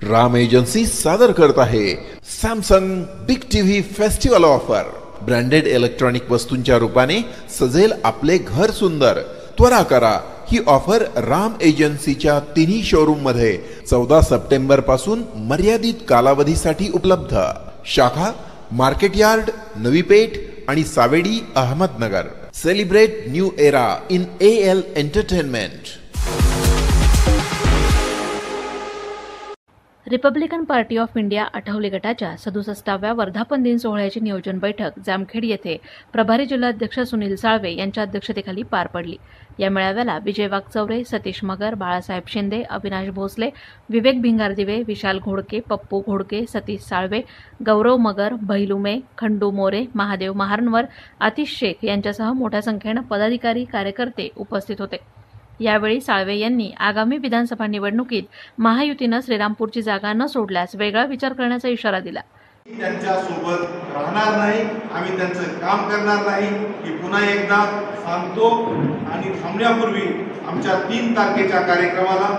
Ram agency सादर करत आहे Samsung big TV festival offer. Branded electronic वस्तूंच्या रूपाने सजेल आपले घर सुंदर। त्वरा करा, ही ऑफर राम एजन्सीच्या तिन्ही शोरूम मध्ये 14 सप्टेंबर पासून मर्यादित कालावधीसाठी उपलब्ध। शाखा मार्केट यार्ड, नवी पेठ आणि Savedi, Ahmednagar. Celebrate new era in AL entertainment. Republican Party of India Athawale गटाच्या 67व्या वर्धापन दिन सोहळ्याची नियोजन बैठक जामखेड येथे प्रभारी जिल्हाध्यक्ष सुनील साळवे यांच्या अध्यक्षतेखाली पार पडली। या मेळाव्याला विजय वाघचौरे, सतीश मगर, बाळासाहेब शिंदे, अविनाश भोसले, विवेक भिंगारदिवे, विशाल घोडके, पप्पू घोडके, सतीश साळवे, गौरव मगर, भैलुमे, खंडू मोरे, महादेव महारनवर, आतिश शेख यांच्यासह मोठ्या संख्येने पदाधिकारी, कार्यकर्ते उपस्थित होते। यावेळी साळवे यांनी आगामी विधानसभा निवडणुकीत महायुतीने श्रीरामपूरची जागा न सोडल्यास वेगळा विचार करण्याचा इशारा दिला। त्यांच्या सोबत राहणार नाही, आम्ही त्यांचं काम करणार नाही हे पुन्हा एकदा सांगतो। आणि थांबण्यापूर्वी आमच्या 3 तारखेच्या कार्यक्रमाला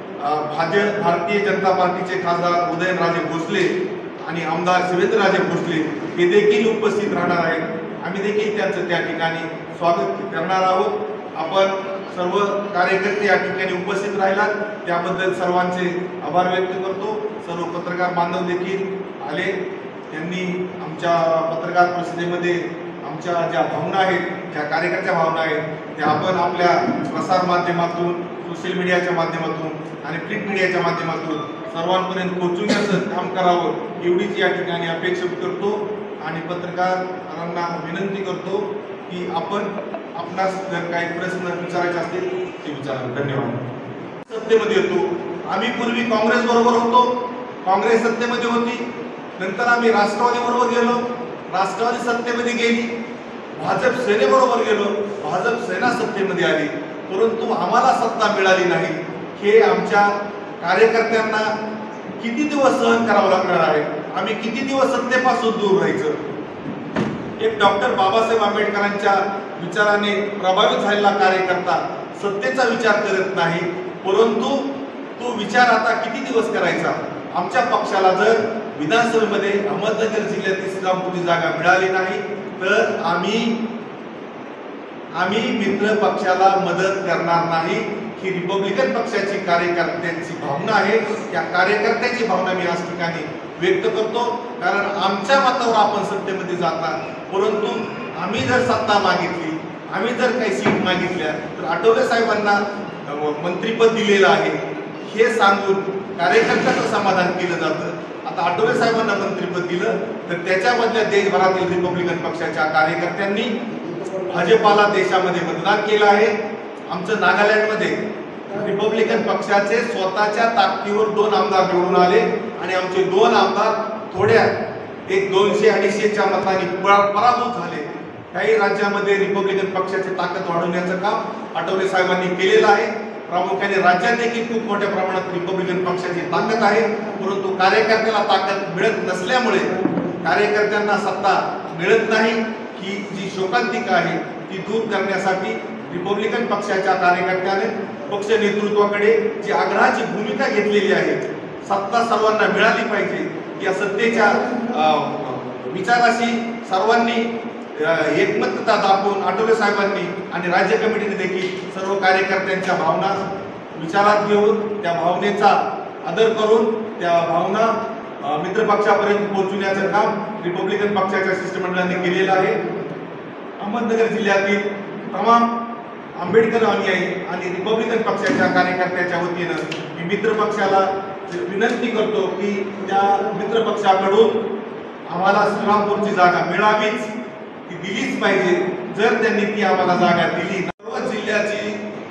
भारतीय जनता पार्टीचे खासदार उदयनराजे भोसले आणि आमदार शिवेंद्रराजे भोसले हे देखील उपस्थित राहणार आहेत। आम्ही देखील त्यांचं त्या ठिकाणी स्वागत करणार आहोत। आपण सर्व कार्यकर्ते या ठिकाणी उपस्थित राहिलात त्याबद्दल सर्वांचे आभार व्यक्त करतो। सर्व पत्रकार बांधव देखील आले, त्यांनी आमच्या पत्रकार परिषदेमध्ये आमच्या ज्या भावना आहेत, ज्या कार्यकर्त्या भावना आहेत त्या आपण आपल्या प्रसार माध्यमातून, सोशल मीडियाच्या माध्यमातून आणि प्रिंट मीडियाच्या माध्यमातून सर्वांपर्यंत पोहोचवण्याचं काम करावं एवढीच या ठिकाणी अपेक्षा करतो। आणि पत्रकारांना विनंती करतो की आपणास जर काही प्रश्न विचारायचे असतील ते विचारा। धन्यवाद। सत्तेमध्ये येतो, आम्ही पूर्वी काँग्रेस बरोबर होतो, काँग्रेस सत्तेमध्ये होती, नंतर आम्ही राष्ट्रवादी बरोबर गेलो, राष्ट्रवादी सत्तेमध्ये गेली, भाजप सेनेबरोबर गेलो, भाजप सेना सत्तेमध्ये आली, परंतु आम्हाला सत्ता मिळाली नाही। हे आमच्या कार्यकर्त्यांना किती दिवस सहन करावं लागणार आहे? आम्ही किती दिवस सत्तेपासून दूर राहायचं? एक डॉक्टर बाबासाहेब आंबेडकरांच्या विचाराने प्रभावित झालेला कार्यकर्ता सत्तेचा विचार करत नाही, परंतु तो विचार आता किती दिवस करायचा? आमच्या पक्षाला जर विधानसभेमध्ये अहमदनगर जिल्ह्यातील श्रीरामपूरची जागा मिळाली नाही तर आम्ही मित्र पक्षाला मदत करणार नाही। ही रिपब्लिकन पक्षाची कार्यकर्त्यांची भावना आहे। त्या कार्यकर्त्याची भावना मी आज ठिकाणी व्यक्त करतो, कारण आमच्या मतावर आपण सत्तेमध्ये जाता, परंतु आम्ही जर सत्ता मागितली, आम्ही जर काही सीट मागितल्या तर आठवले साहेबांना मंत्रीपद दिलेलं आहे हे सांगून कार्यकर्त्याचं समाधान केलं जातं। आता आठवले साहेबांना मंत्रीपद दिलं तर त्याच्यामधल्या देशभरातील रिपब्लिकन पक्षाच्या कार्यकर्त्यांनी भाजपाला देशामध्ये मतदान केलं आहे। आमचं नागालँडमध्ये रिपब्लिकन पक्षाचे स्वतःच्या ताकदीवर 2 आमदार निवडून आले आणि आमचे 2 आमदार थोड्या 200-250च्या मतांनी पराभूत झाले। काही राज्यामध्ये रिपब्लिकन पक्षाची ताकद वाढवण्याचं काम आठवले साहेबांनी केलेलं आहे। प्रामुख्याने राज्यात देखील खूप मोठ्या प्रमाणात रिपब्लिकन पक्षाची ताकद आहे, परंतु कार्यकर्त्याला ताकद मिळत नसल्यामुळे कार्यकर्त्यांना सत्ता मिळत नाही। ही जी शोकांतिका आहे ती दूर करण्यासाठी रिपब्लिकन पक्षाच्या कार्यकर्त्याने पक्ष नेतृत्वाकडे जी आग्रहाची भूमिका घेतलेली आहे, सत्ता सर्वांना मिळाली पाहिजे या सत्तेच्या विचाराशी सर्वांनी एकमतता दाखवून आठवले साहेबांनी आणि राज्य कमिटीने देखील सर्व कार्यकर्त्यांच्या भावना विचारात घेऊन त्या भावनेचा आदर करून त्या भावना मित्रपक्षापर्यंत पोहोचवण्याचं काम रिपब्लिकन पक्षाच्या शिष्टमंडळाने केलेलं आहे। अहमदनगर जिल्ह्यातील तमाम आंबेडकर अनुयायी आणि रिपब्लिकन पक्षाच्या कार्यकर्त्याच्या वतीनं मी मित्रपक्षाला विनंती करतो की त्या मित्रपक्षाकडून आम्हाला श्रीरामपूरची जागा मिळावीच, ती दिलीच पाहिजे। जर त्यांनी ती आम्हाला जागा दिली, सर्व जिल्ह्याची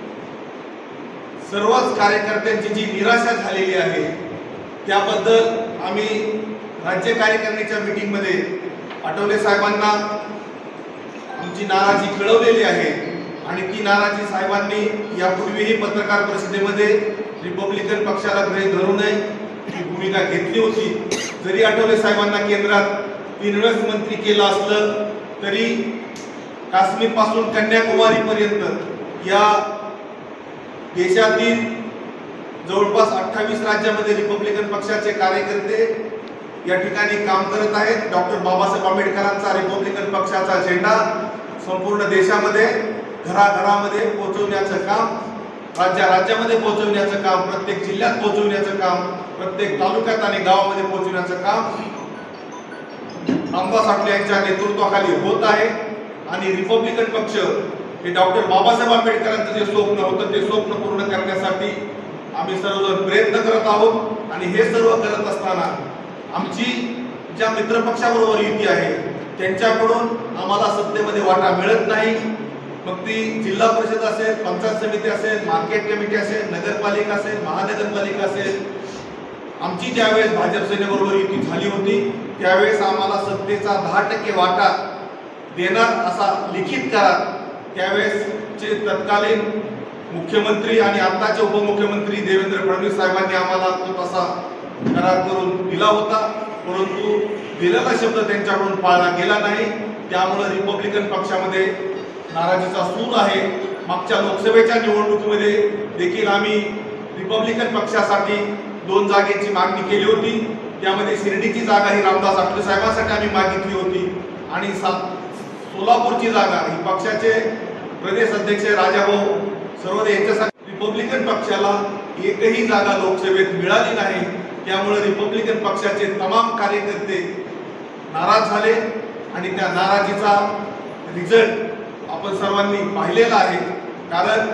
सर्वच कार्यकर्त्यांची जी निराशा झालेली आहे त्याबद्दल आम्ही राज्य कार्यकारिणीच्या मीटिंगमध्ये आठवले साहेबांना आमची नाराजी कळवलेली आहे आणि ती नाराजी साहेबांनी यापूर्वीही पत्रकार परिषदेमध्ये रिपब्लिकन पक्षाला गृहीत धरू नये ही भूमिका घेतली होती। जरी आठवले साहेबांना केंद्रात 3 वेळेस मंत्री केलं असलं तरी काश्मीरपासून कन्याकुमारीपर्यंत या देशातील जवळपास 28 राज्यामध्ये रिपब्लिकन पक्षाचे कार्यकर्ते या ठिकाणी काम करत आहेत. डॉक्टर बाबासाहेब आंबेडकरांचा रिपब्लिकन पक्षाचा झेंडा संपूर्ण देशामध्ये घराघरामध्ये पोहोचवण्याचं काम, राज्यामध्ये पोहोचवण्याचं काम, प्रत्येक जिल्ह्यात पोहोचवण्याचं काम, प्रत्येक तालुक्यात आणि गावामध्ये पोहोचवण्याचं काम रामदास आठवले यांच्या नेतृत्वाखाली होत आहे. आणि रिपब्लिकन पक्ष हे डॉक्टर बाबासाहेब आंबेडकरांचं जे स्वप्न होतं ते स्वप्न पूर्ण करण्यासाठी आम्ही सर्वजण प्रयत्न करत आहोत. आणि हे सर्व करत असताना आमची ज्या मित्रपक्षाबरोबर युती आहे त्यांच्याकडून आम्हाला सत्तेमध्ये वाटा मिळत नाही. मग ती जिल्हा परिषद असेल, पंचायत समिती असेल, मार्केट कमिटी असेल, नगरपालिका असेल, महानगरपालिका असेल. आमची ज्यावेळेस भाजप सेनेबरोबर युती झाली होती त्यावेळेस आम्हाला सत्तेचा 10% वाटा देणार असा लिखित करार त्यावेळेसचे तत्कालीन मुख्यमंत्री आणि आताचे उपमुख्यमंत्री देवेंद्र फडणवीस साहेबांनी आम्हाला तो तसा करार करून दिला होता. परंतु दिलेला शब्द त्यांच्याकडून पाळला गेला नाही. त्यामुळे रिपब्लिकन पक्षामध्ये नाराजीचा सूर आहे. मागच्या लोकसभेच्या निवडणुकीमध्ये देखील आम्ही रिपब्लिकन पक्षासाठी 2 जागेची मागणी केली होती. त्यामध्ये शिर्डीची जागा ही रामदास आठवले साहेबांसाठी आम्ही मागितली होती आणि सोलापूरची जागा ही पक्षाचे प्रदेश अध्यक्ष राजाभाऊ सर्वदे यांच्यासाठी. रिपब्लिकन पक्षाला एकही जागा लोकसभेत मिळाली नाही. त्यामुळे रिपब्लिकन पक्षाचे तमाम कार्यकर्ते नाराज झाले आणि त्या नाराजीचा रिझल्ट आपण सर्वांनी पाहिलेला आहे. कारण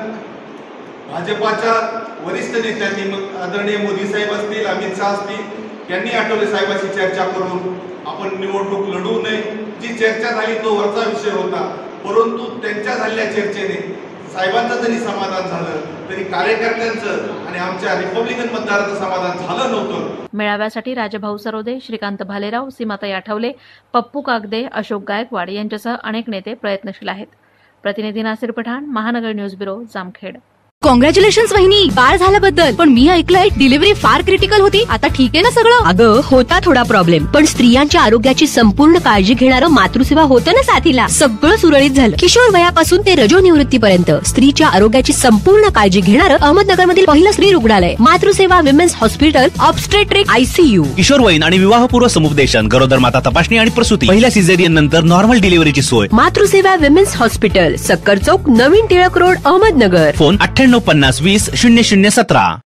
भाजपाच्या वरिष्ठ नेत्यांनी आदरणीय मोदी साहेब असतील, अमित शहा असतील, यांनी आठवले साहेबांशी चर्चा करून आपण निवडणूक लढवू नये. जी चर्चा झाली तो वरचा विषय होता. परंतु त्यांच्या झालेल्या चर्चेने साहेबांचं जरी समाधान झालं तरी कार्यकर्त्यांचं आणि आमच्या रिपब्लिकन मतदारांचं समाधान झालं नव्हतं. मेळाव्यासाठी राजभाऊ सरोदे, श्रीकांत भालेराव, सीमाताई आठवले, पप्पू कागदे, अशोक गायकवाड यांच्यासह अनेक नेते प्रयत्नशील आहेत. प्रतिनिधी नासिर पठाण, महानगर न्यूज ब्युरो, जामखेड. कॉंग्रॅच्युलेशन्स वहिनी, बाळ झाल्याबद्दल. पण मी ऐकलंय डिलिव्हरी फार क्रिटिकल होती. आता ठीक आहे ना सगळं? अगं होता थोडा प्रॉब्लेम, पण स्त्रियांच्या आरोग्याची संपूर्ण काळजी घेणारं मातृसेवा होतं ना साथीला. सगळं सुरळीत झालं. किशोर वयापासून ते रजोनिवृत्तीपर्यंत स्त्रीच्या आरोग्याची संपूर्ण काळजी घेणारं अहमदनगरमधील पहिलं स्त्री रुग्णालय Matruseva women's hospital, obstetric, ICU. किशोरवयीन आणि विवाहपूर्व समुपदेशन, गरोदर माता तपासणी आणि प्रसूती, पहिल्या सिझेरियन नंतर नॉर्मल डिलिव्हरीची सोय. मातृसेवा विमेन्स हॉस्पिटल, सक्कर चौक, नवीन टिळक रोड, अहमदनगर. फोन 9850 20 0017.